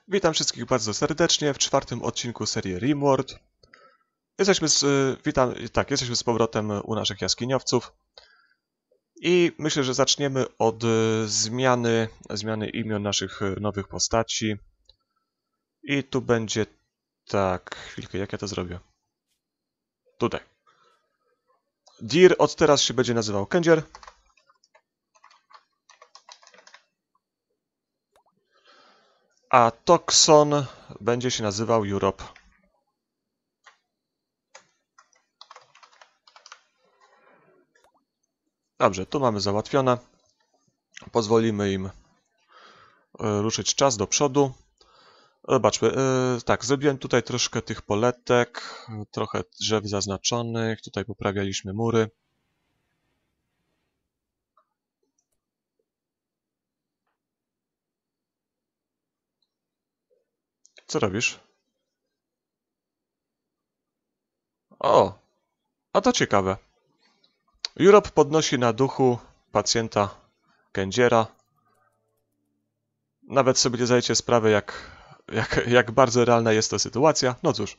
Witam wszystkich bardzo serdecznie w czwartym odcinku serii RimWorld. Jesteśmy z powrotem u naszych jaskiniowców i myślę, że zaczniemy od zmiany imion naszych nowych postaci. I tu będzie tak, chwilkę, jak ja to zrobię? Tutaj. Dir od teraz się będzie nazywał Kędzier. A Tokson będzie się nazywał Europe. Dobrze, tu mamy załatwione. Pozwolimy im ruszyć czas do przodu. Zobaczmy, tak, zrobiłem tutaj troszkę tych poletek, trochę drzew zaznaczonych, tutaj poprawialiśmy mury. Co robisz? O, a to ciekawe. Europe podnosi na duchu pacjenta Kędziera. Nawet sobie nie zdajecie sprawy, jak bardzo realna jest to sytuacja. No cóż.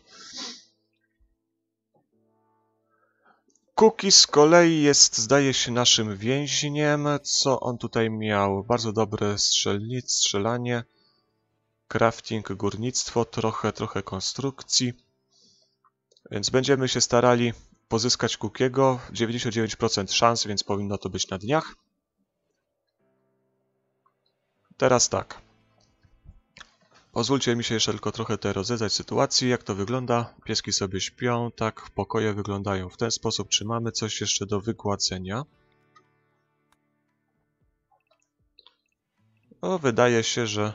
Cookie z kolei jest, zdaje się, naszym więźniem. Co on tutaj miał? Bardzo dobre strzelanie, crafting, górnictwo, trochę konstrukcji. Więc będziemy się starali pozyskać Cookiego. 99% szans, więc powinno to być na dniach. Teraz tak. Pozwólcie mi się jeszcze tylko trochę tutaj rozeznać sytuacji, jak to wygląda. Pieski sobie śpią, tak, pokoje wyglądają w ten sposób. Czy mamy coś jeszcze do wygładzenia? O, wydaje się, że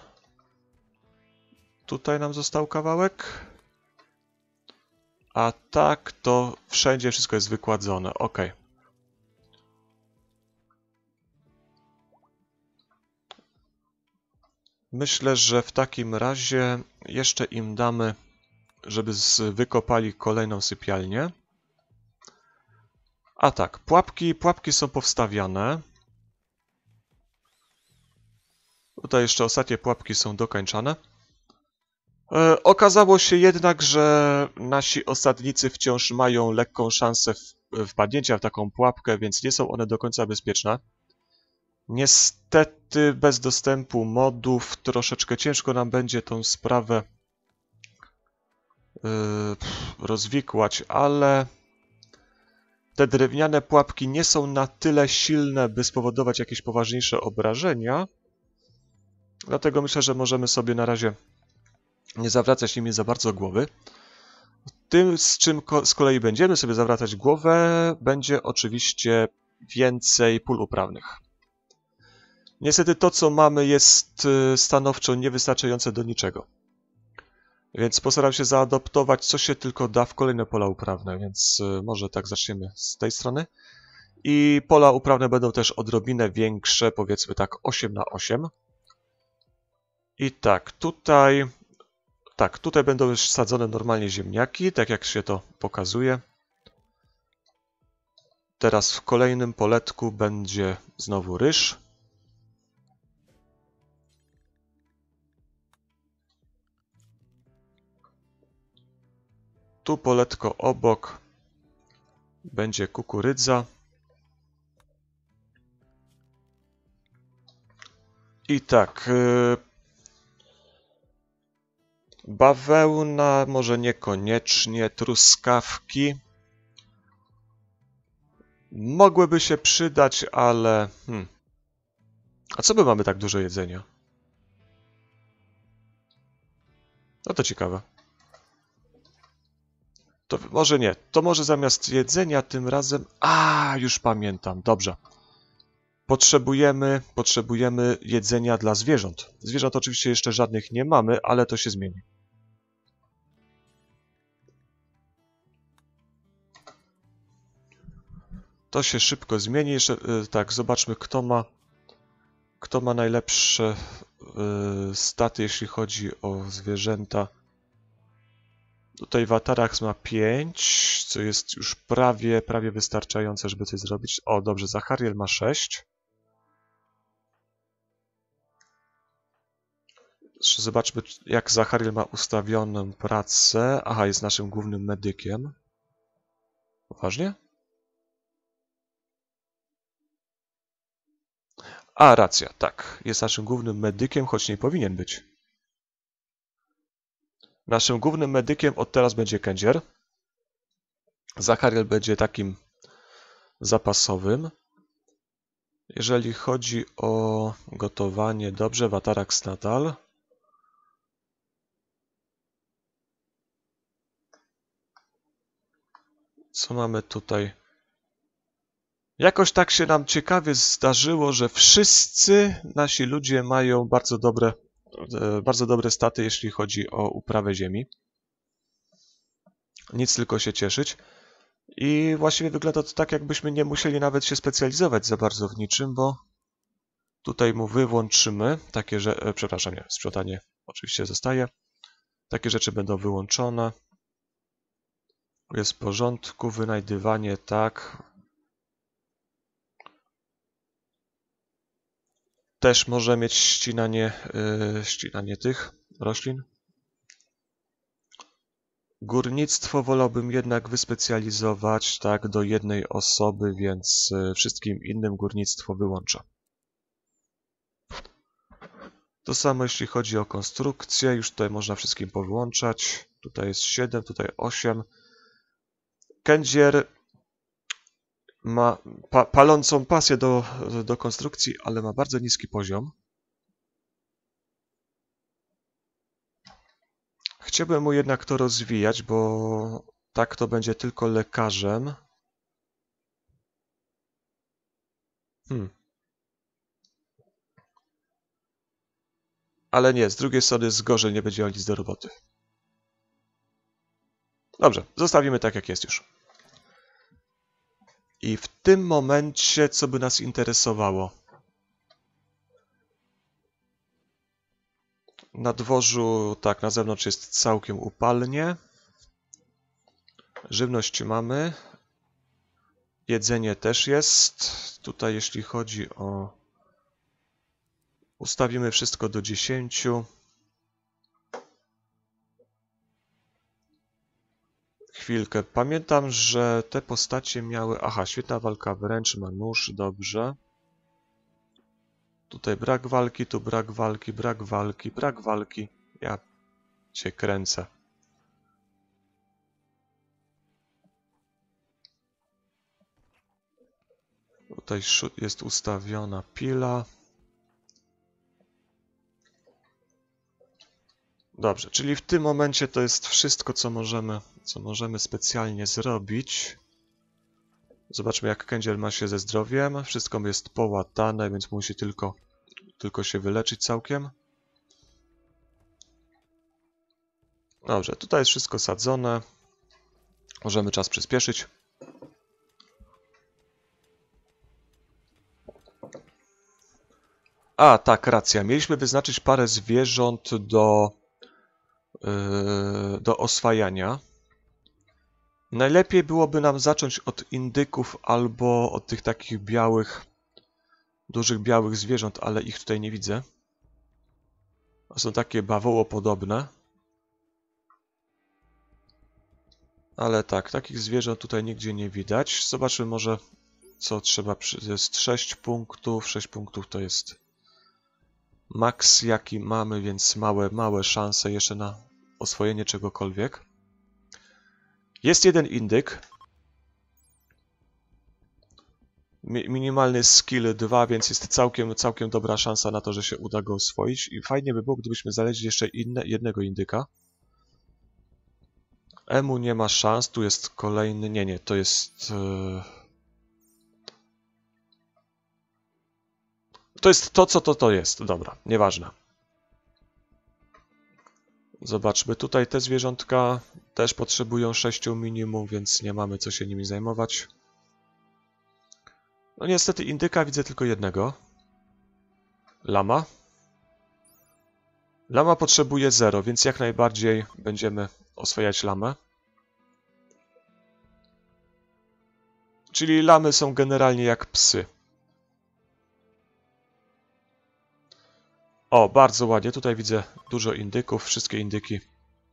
tutaj nam został kawałek. A tak, to wszędzie wszystko jest wykładzone. Ok. Myślę, że w takim razie jeszcze im damy, żeby wykopali kolejną sypialnię. A tak, pułapki są powstawiane. Tutaj jeszcze ostatnie pułapki są dokończane. Okazało się jednak, że nasi osadnicy wciąż mają lekką szansę wpadnięcia w taką pułapkę, więc nie są one do końca bezpieczne. Niestety bez dostępu modów troszeczkę ciężko nam będzie tą sprawę rozwikłać, ale te drewniane pułapki nie są na tyle silne, by spowodować jakieś poważniejsze obrażenia. Dlatego myślę, że możemy sobie na razie nie zawracać nimi za bardzo głowy. Tym, z czym z kolei będziemy sobie zawracać głowę, będzie oczywiście więcej pól uprawnych. Niestety to, co mamy, jest stanowczo niewystarczające do niczego. Więc postaram się zaadoptować, co się tylko da w kolejne pola uprawne, więc może tak zaczniemy z tej strony. I pola uprawne będą też odrobinę większe, powiedzmy tak 8 na 8. I tak, tutaj będą już sadzone normalnie ziemniaki, tak jak się to pokazuje. Teraz w kolejnym poletku będzie znowu ryż. Tu poletko obok będzie kukurydza. I tak, bawełna, może niekoniecznie, truskawki. Mogłyby się przydać, ale... A co my mamy tak dużo jedzenia? No to ciekawe. To może nie. To może zamiast jedzenia tym razem... A, już pamiętam. Dobrze. Potrzebujemy jedzenia dla zwierząt. Zwierząt oczywiście jeszcze żadnych nie mamy, ale to się zmieni. To się szybko zmieni. Jeszcze tak, zobaczmy, kto ma najlepsze staty, jeśli chodzi o zwierzęta. Tutaj Watarax ma 5, co jest już prawie wystarczające, żeby coś zrobić. O, dobrze, Zachariel ma 6. Zobaczmy, jak Zachariel ma ustawioną pracę. Aha, jest naszym głównym medykiem. Poważnie? A, racja, tak. Jest naszym głównym medykiem, choć nie powinien być. Naszym głównym medykiem od teraz będzie Kędzier. Zachariel będzie takim zapasowym. Jeżeli chodzi o gotowanie, dobrze, Watarax nadal. Co mamy tutaj? Jakoś tak się nam ciekawie zdarzyło, że wszyscy nasi ludzie mają bardzo dobre staty, jeśli chodzi o uprawę ziemi. Nic tylko się cieszyć. I właściwie wygląda to tak, jakbyśmy nie musieli nawet się specjalizować za bardzo w niczym, bo tutaj mu wyłączymy takie rzeczy, przepraszam, nie, sprzątanie oczywiście zostaje. Takie rzeczy będą wyłączone. Jest w porządku, wynajdywanie, tak. Też może mieć ścinanie tych roślin. Górnictwo wolałbym jednak wyspecjalizować tak do jednej osoby, więc wszystkim innym górnictwo wyłączę. To samo jeśli chodzi o konstrukcję, już tutaj można wszystkim powyłączać. Tutaj jest 7, tutaj 8. Kędzier ma palącą pasję do konstrukcji, ale ma bardzo niski poziom. Chciałbym mu jednak to rozwijać, bo tak to będzie tylko lekarzem. Ale nie, z drugiej strony jest gorzej, nie będzie miał nic do roboty. Dobrze, zostawimy tak jak jest już. I w tym momencie, co by nas interesowało? Na dworzu, tak, na zewnątrz jest całkiem upalnie. Żywność mamy. Jedzenie też jest. Tutaj jeśli chodzi o... Ustawimy wszystko do 10. Chwilkę. Pamiętam, że te postacie miały... Aha, świetna walka wręcz, ma nóż, dobrze. Tutaj brak walki, tu brak walki, brak walki, brak walki. Ja cię kręcę. Tutaj jest ustawiona pila. Dobrze, czyli w tym momencie to jest wszystko, co możemy specjalnie zrobić. Zobaczmy, jak Kędziel ma się ze zdrowiem. Wszystko jest połatane, więc musi tylko się wyleczyć całkiem. Dobrze, tutaj jest wszystko sadzone. Możemy czas przyspieszyć. A, tak, racja. Mieliśmy wyznaczyć parę zwierząt do oswajania. Najlepiej byłoby nam zacząć od indyków albo od tych takich dużych białych zwierząt, ale ich tutaj nie widzę. Są takie bawołopodobne. Ale tak, takich zwierząt tutaj nigdzie nie widać. Zobaczmy może, co trzeba. Jest 6 punktów. 6 punktów to jest maks, jaki mamy, więc małe szanse jeszcze na oswojenie czegokolwiek. Jest jeden indyk. Minimalny skill 2, więc jest całkiem dobra szansa na to, że się uda go oswoić. I fajnie by było, gdybyśmy znaleźli jeszcze jednego indyka. Emu nie ma szans, tu jest kolejny... Nie, to jest... To jest to, co to jest. Dobra, nieważne. Zobaczmy, tutaj te zwierzątka też potrzebują 6 minimum, więc nie mamy co się nimi zajmować. No niestety indyka widzę tylko jednego. Lama. Lama potrzebuje 0, więc jak najbardziej będziemy oswajać lamę. Czyli lamy są generalnie jak psy. O, bardzo ładnie. Tutaj widzę dużo indyków, wszystkie indyki.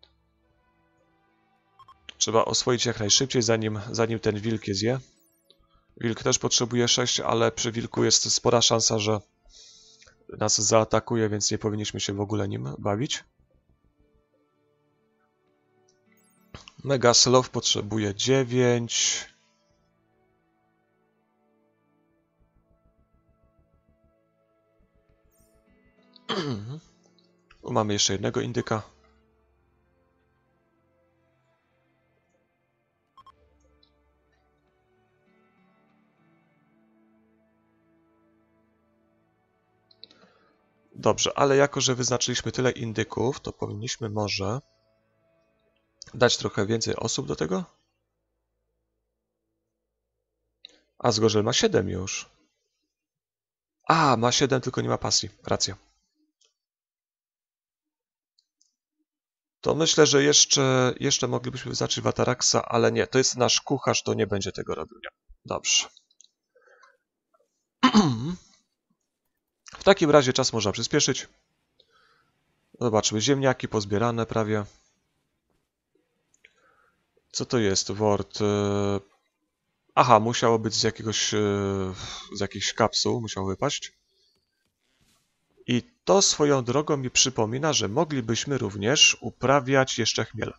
Trzeba oswoić jak najszybciej, zanim ten wilk je zje. Wilk też potrzebuje 6, ale przy wilku jest spora szansa, że nas zaatakuje, więc nie powinniśmy się w ogóle nim bawić. Mega Sloth potrzebuje 9. Mamy jeszcze jednego indyka. Dobrze, ale jako że wyznaczyliśmy tyle indyków, to powinniśmy może dać trochę więcej osób do tego. A Zgorzel ma 7 już. A, ma 7, tylko nie ma pasji. Racja. To myślę, że jeszcze moglibyśmy wyznaczyć Wataraxa, ale nie, to jest nasz kucharz, to nie będzie tego robił. Nie. Dobrze. W takim razie czas można przyspieszyć. Zobaczmy, ziemniaki pozbierane prawie. Co to jest? Word. Aha, musiało być z jakichś kapsuł, musiało wypaść. I to swoją drogą mi przypomina, że moglibyśmy również uprawiać jeszcze chmiel.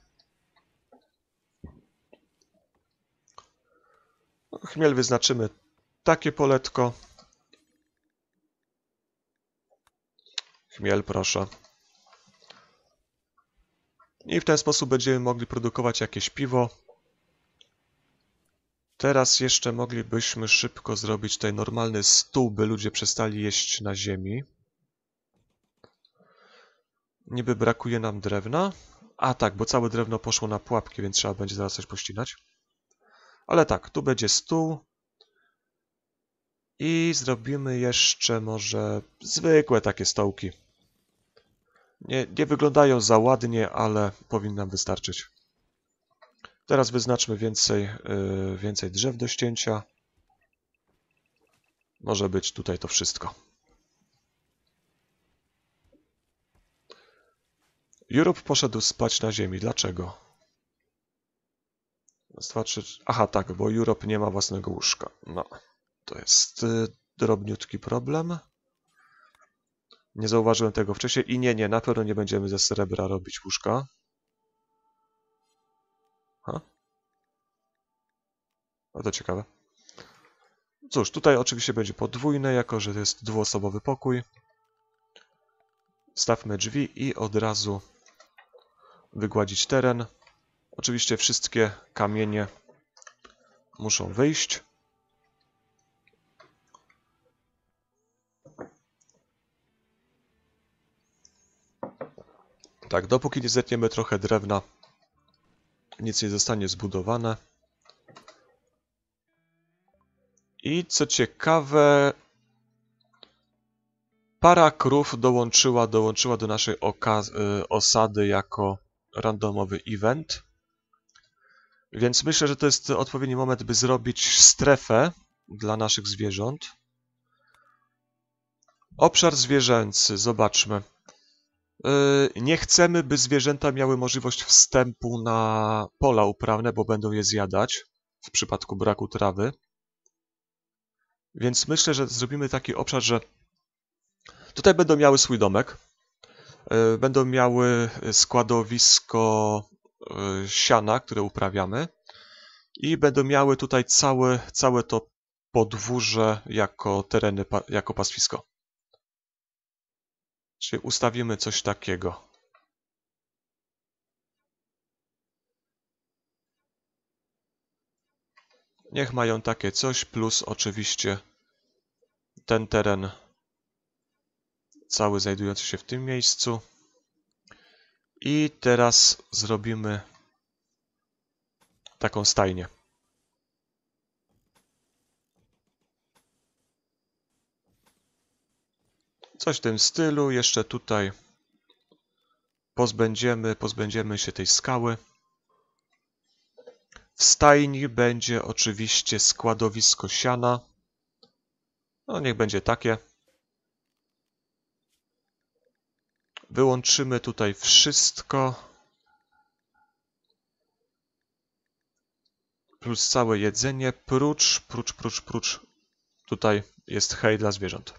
Chmiel wyznaczymy takie poletko. Chmiel, proszę. I w ten sposób będziemy mogli produkować jakieś piwo. Teraz jeszcze moglibyśmy szybko zrobić tutaj normalny stół, by ludzie przestali jeść na ziemi. Niby brakuje nam drewna. A tak, bo całe drewno poszło na pułapki, więc trzeba będzie zaraz coś pościnać. Ale tak, tu będzie stół. I zrobimy jeszcze może zwykłe takie stołki. Nie wyglądają za ładnie, ale powinny nam wystarczyć. Teraz wyznaczmy więcej drzew do ścięcia. Może być tutaj to wszystko. Europe poszedł spać na ziemi. Dlaczego? Raz, dwa, trzy... Aha, tak, bo Europe nie ma własnego łóżka. No, to jest drobniutki problem. Nie zauważyłem tego wcześniej i nie, na pewno nie będziemy ze srebra robić łóżka. Ha? No to ciekawe. Cóż, tutaj oczywiście będzie podwójne, jako że to jest dwuosobowy pokój. Stawmy drzwi i od razu wygładzić teren. Oczywiście wszystkie kamienie muszą wyjść. Tak, dopóki nie zetniemy trochę drewna, nic nie zostanie zbudowane. I co ciekawe, para krów dołączyła do naszej osady jako randomowy event. Więc myślę, że to jest odpowiedni moment, by zrobić strefę dla naszych zwierząt. Obszar zwierzęcy, zobaczmy. Nie chcemy, by zwierzęta miały możliwość wstępu na pola uprawne, bo będą je zjadać w przypadku braku trawy. Więc myślę, że zrobimy taki obszar, że tutaj będą miały swój domek. Będą miały składowisko siana, które uprawiamy. I będą miały tutaj całe to podwórze jako tereny, jako pastwisko. Czyli ustawimy coś takiego. Niech mają takie coś, plus oczywiście ten teren cały znajdujący się w tym miejscu. I teraz zrobimy taką stajnię. Coś w tym stylu. Jeszcze tutaj pozbędziemy się tej skały. W stajni będzie oczywiście składowisko siana. No niech będzie takie. Wyłączymy tutaj wszystko. Plus całe jedzenie, prócz. Tutaj jest hej dla zwierząt.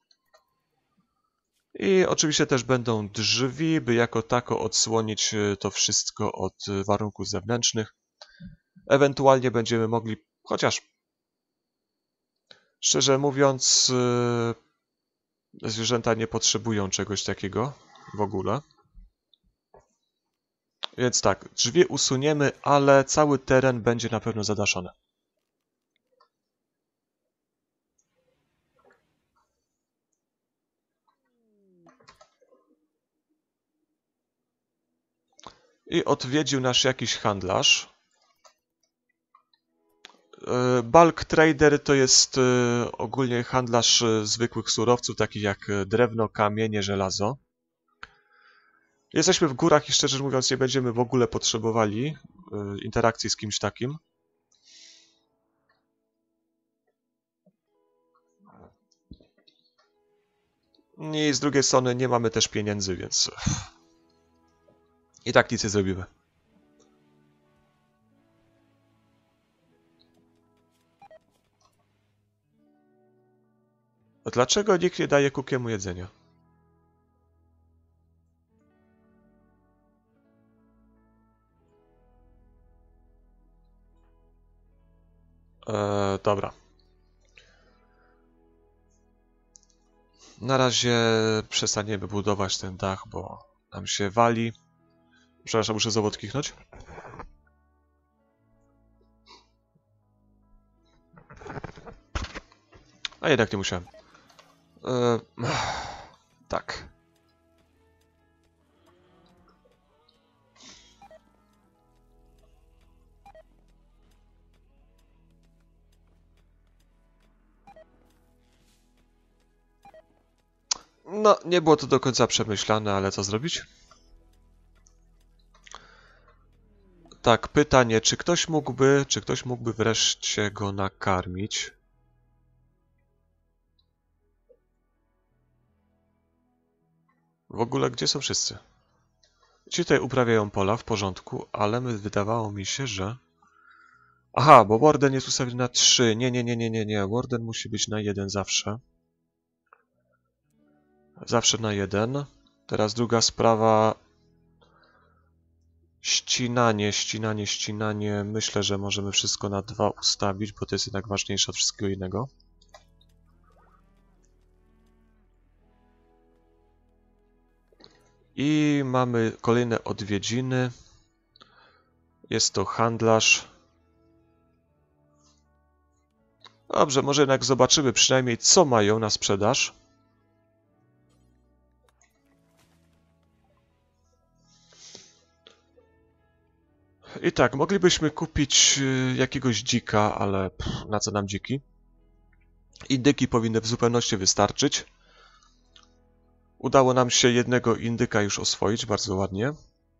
I oczywiście też będą drzwi, by jako tako odsłonić to wszystko od warunków zewnętrznych. Ewentualnie będziemy mogli, chociaż szczerze mówiąc, zwierzęta nie potrzebują czegoś takiego w ogóle. Więc tak, drzwi usuniemy, ale cały teren będzie na pewno zadaszony. I odwiedził nas jakiś handlarz. Bulk trader to jest ogólnie handlarz zwykłych surowców, takich jak drewno, kamienie, żelazo. Jesteśmy w górach i szczerze mówiąc nie będziemy w ogóle potrzebowali interakcji z kimś takim. I z drugiej strony nie mamy też pieniędzy, więc i tak nic nie zrobimy. Dlaczego nikt nie daje Kukiemu jedzenia? Dobra. Na razie przestaniemy budować ten dach, bo nam się wali. Przepraszam, muszę znowu odkichnąć. A jednak nie musiałem. Tak. No, nie było to do końca przemyślane, ale co zrobić? Tak, pytanie, czy ktoś mógłby wreszcie go nakarmić? W ogóle, gdzie są wszyscy? Ci tutaj uprawiają pola, w porządku, ale wydawało mi się, że... Aha, bo Warden jest ustawiony na 3. Nie. Warden musi być na 1 zawsze. Zawsze na 1. Teraz druga sprawa. Ścinanie. Myślę, że możemy wszystko na 2 ustawić, bo to jest jednak ważniejsze od wszystkiego innego. I mamy kolejne odwiedziny. Jest to handlarz. Dobrze, może jednak zobaczymy przynajmniej, co mają na sprzedaż. I tak, moglibyśmy kupić jakiegoś dzika, ale na co nam dziki? Indyki powinny w zupełności wystarczyć. Udało nam się jednego indyka już oswoić, bardzo ładnie.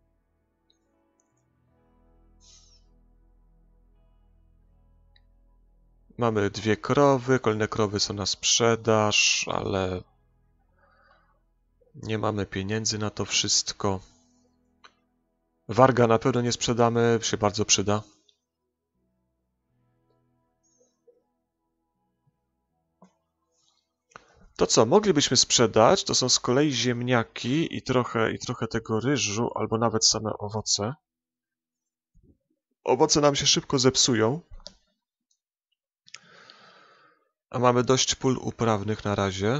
Mamy 2 krowy, kolejne krowy są na sprzedaż, ale nie mamy pieniędzy na to wszystko. Warga na pewno nie sprzedamy, się bardzo przyda. To co moglibyśmy sprzedać, to są z kolei ziemniaki i trochę tego ryżu, albo nawet same owoce. Owoce nam się szybko zepsują. A mamy dość pól uprawnych na razie.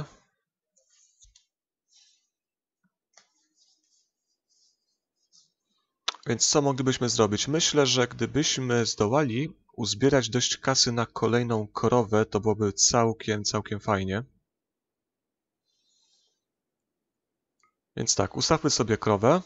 Więc co moglibyśmy zrobić? Myślę, że gdybyśmy zdołali uzbierać dość kasy na kolejną krowę, to byłoby całkiem fajnie. Więc tak, ustawmy sobie krowę.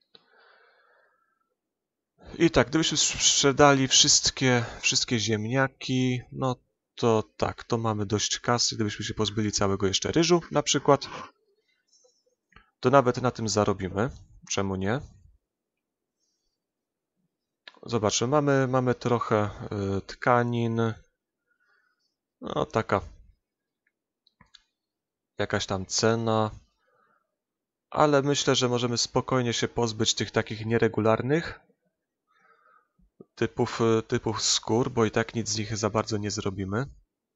I tak, gdybyśmy sprzedali wszystkie ziemniaki, no to tak, to mamy dość kasy. Gdybyśmy się pozbyli całego jeszcze ryżu na przykład, to nawet na tym zarobimy. Czemu nie? Zobaczmy, mamy trochę tkanin. No taka jakaś tam cena. ale myślę, że możemy spokojnie się pozbyć tych takich nieregularnych typów skór, bo i tak nic z nich za bardzo nie zrobimy.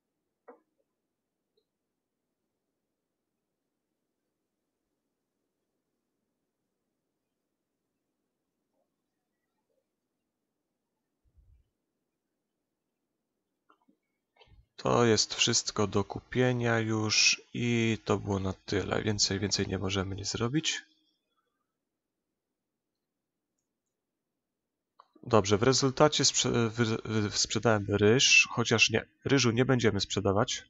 To jest wszystko do kupienia już i to było na tyle. Więcej nie możemy nie zrobić. Dobrze, w rezultacie sprzedałem ryż, chociaż nie, ryżu nie będziemy sprzedawać.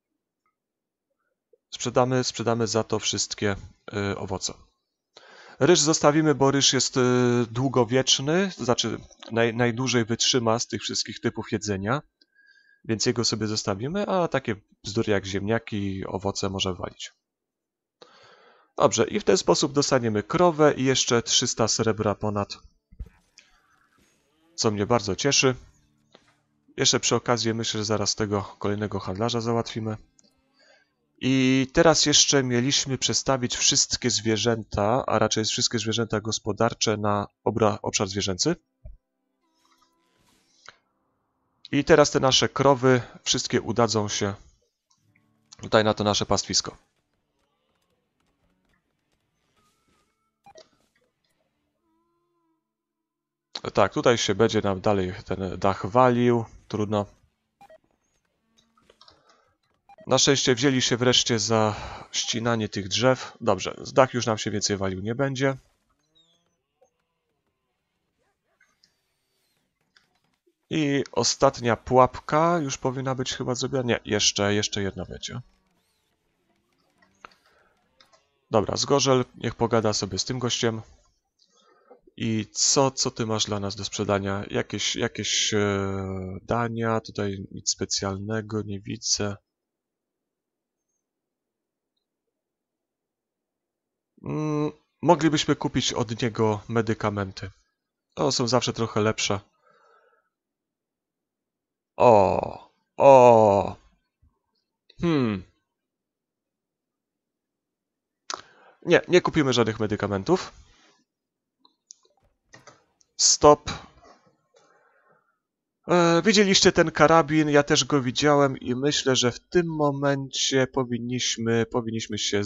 Sprzedamy za to wszystkie owoce. Ryż zostawimy, bo ryż jest długowieczny, to znaczy najdłużej wytrzyma z tych wszystkich typów jedzenia, więc jego sobie zostawimy, a takie bzdury jak ziemniaki i owoce może walić. Dobrze, i w ten sposób dostaniemy krowę i jeszcze 300 srebra ponad, co mnie bardzo cieszy. Jeszcze przy okazji myślę, że zaraz tego kolejnego handlarza załatwimy. I teraz jeszcze mieliśmy przestawić wszystkie zwierzęta, a raczej wszystkie zwierzęta gospodarcze na obszar zwierzęcy. I teraz te nasze krowy wszystkie udadzą się tutaj na to nasze pastwisko. Tak, tutaj się będzie nam dalej ten dach walił, trudno. Na szczęście wzięli się wreszcie za ścinanie tych drzew. Dobrze, dach już nam się więcej walił nie będzie. I ostatnia pułapka już powinna być chyba zrobiona. Nie, jeszcze jedna będzie. Dobra, Zgorzel, niech pogada sobie z tym gościem. I co ty masz dla nas do sprzedania? Jakieś dania, tutaj nic specjalnego nie widzę. Moglibyśmy kupić od niego medykamenty. To są zawsze trochę lepsze. O. Nie kupimy żadnych medykamentów. Stop. Widzieliście ten karabin, ja też go widziałem i myślę, że w tym momencie powinniśmy się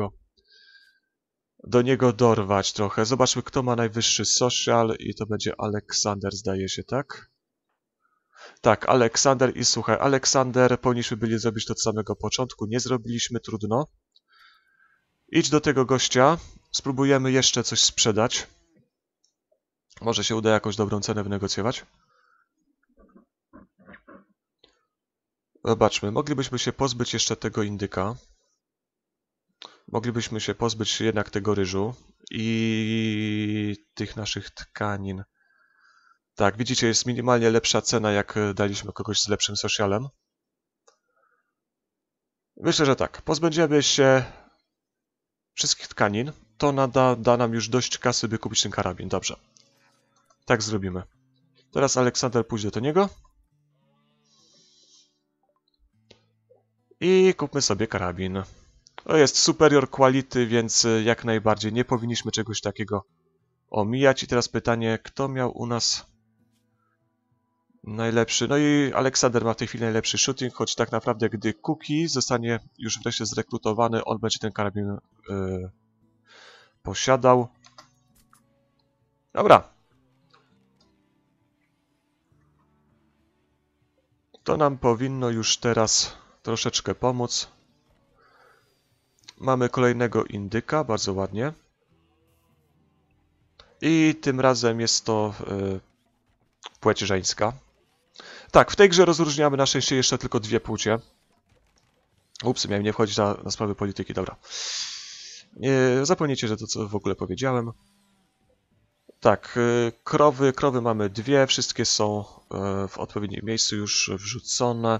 do niego dorwać trochę. Zobaczmy, kto ma najwyższy social i to będzie Aleksander, zdaje się, tak? Tak, Aleksander i słuchaj, Aleksander, powinniśmy byli zrobić to od samego początku, nie zrobiliśmy, trudno. Idź do tego gościa, spróbujemy jeszcze coś sprzedać. Może się uda jakąś dobrą cenę wynegocjować. Zobaczmy, moglibyśmy się pozbyć jeszcze tego indyka. Moglibyśmy się pozbyć jednak tego ryżu i tych naszych tkanin. Tak, widzicie, jest minimalnie lepsza cena, jak daliśmy kogoś z lepszym socialem. Myślę, że tak. Pozbędziemy się wszystkich tkanin. To da nam już dość kasy, by kupić ten karabin. Dobrze. Tak zrobimy. Teraz Aleksander pójdzie do niego. I kupmy sobie karabin. To jest superior quality, więc jak najbardziej nie powinniśmy czegoś takiego omijać. I teraz pytanie, kto miał u nas najlepszy? No i Aleksander ma w tej chwili najlepszy shooting, choć tak naprawdę gdy Cookie zostanie już wreszcie zrekrutowany, on będzie ten karabin posiadał. Dobra. To nam powinno już teraz troszeczkę pomóc. Mamy kolejnego indyka, bardzo ładnie. I tym razem jest to płeć żeńska. Tak, w tej grze rozróżniamy na szczęście jeszcze tylko dwie płcie. Ups, miałem nie wchodzić na sprawy polityki, dobra. Zapomnijcie, że to co w ogóle powiedziałem. Tak, krowy mamy dwie, wszystkie są w odpowiednim miejscu już wrzucone.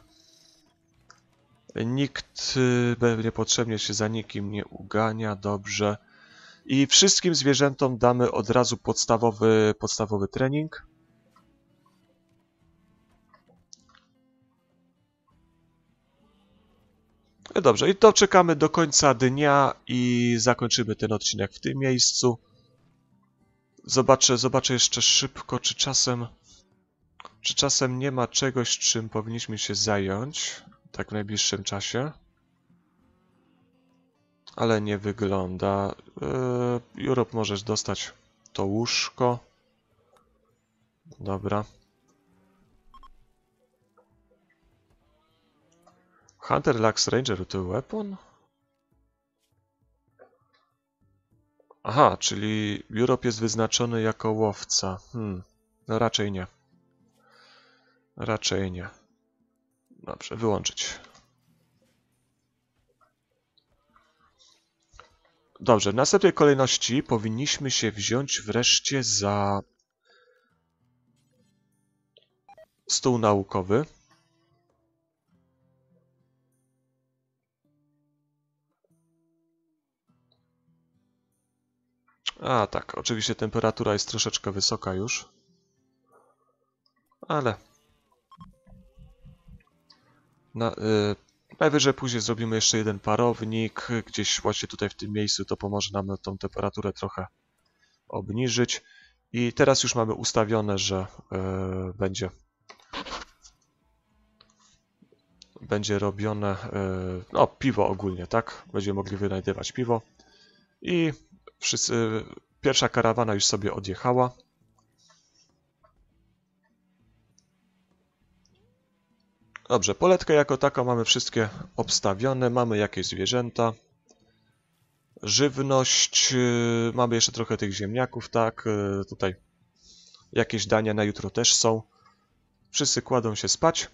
Nikt niepotrzebnie się za nikim nie ugania, dobrze. I wszystkim zwierzętom damy od razu podstawowy trening. No dobrze, i doczekamy do końca dnia i zakończymy ten odcinek w tym miejscu. Zobaczę jeszcze szybko, czy czasem nie ma czegoś, czym powinniśmy się zająć, tak w najbliższym czasie. Ale nie wygląda. Europe, możesz dostać to łóżko. Dobra. Hunter lacks ranger to weapon? Aha, czyli Europe jest wyznaczony jako łowca. No raczej nie. Raczej nie. Dobrze, wyłączyć. Dobrze, w następnej kolejności powinniśmy się wziąć wreszcie za stół naukowy. A tak, oczywiście temperatura jest troszeczkę wysoka już. Ale najwyżej później zrobimy jeszcze jeden parownik. Gdzieś właśnie tutaj w tym miejscu to pomoże nam tą temperaturę trochę obniżyć. I teraz już mamy ustawione, że będzie robione no, piwo ogólnie, tak? Będziemy mogli wynajdywać piwo. I pierwsza karawana już sobie odjechała. Dobrze, poletkę jako taką mamy wszystkie obstawione, mamy jakieś zwierzęta, żywność, mamy jeszcze trochę tych ziemniaków, tak, tutaj jakieś dania na jutro też są. Wszyscy kładą się spać.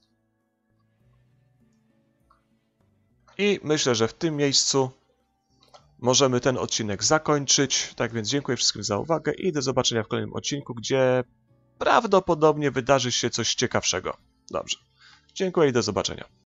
I myślę, że w tym miejscu możemy ten odcinek zakończyć. Tak więc dziękuję wszystkim za uwagę i do zobaczenia w kolejnym odcinku, gdzie prawdopodobnie wydarzy się coś ciekawszego. Dobrze. Dziękuję i do zobaczenia.